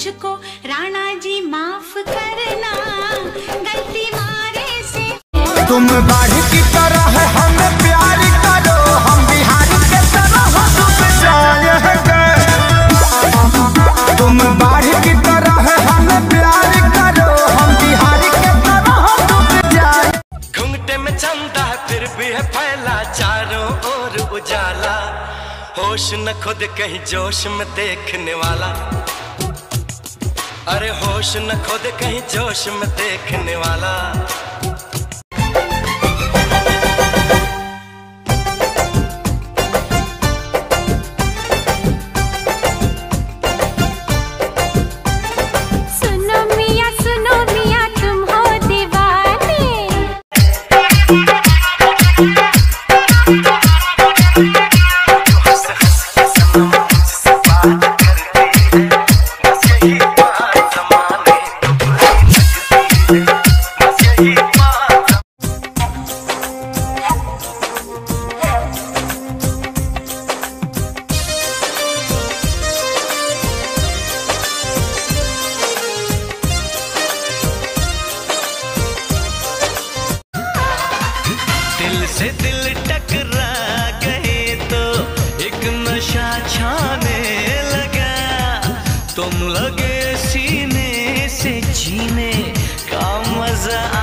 मुझको राणा जी माफ करना, गलती मारे से। तुम बाढ़ की तरह हमें प्यार करो, हम बिहार के तरह डूब जाएंगे। तुम बाढ़ की तरह हमें प्यार करो, हम बिहार के तरह डूब जाए। घुंघटे में चंदा फिर भी है फैला चारों ओर उजाला, होश न खुद कहीं जोश में देखने वाला। अरे होश न खुद कहीं जोश में देखने वाला। सुनो मियां तुम हो दीवाने। दिल से दिल टकरा गए तो एक नशा छाने लगा, तुम लगे सीने से जीने का मजा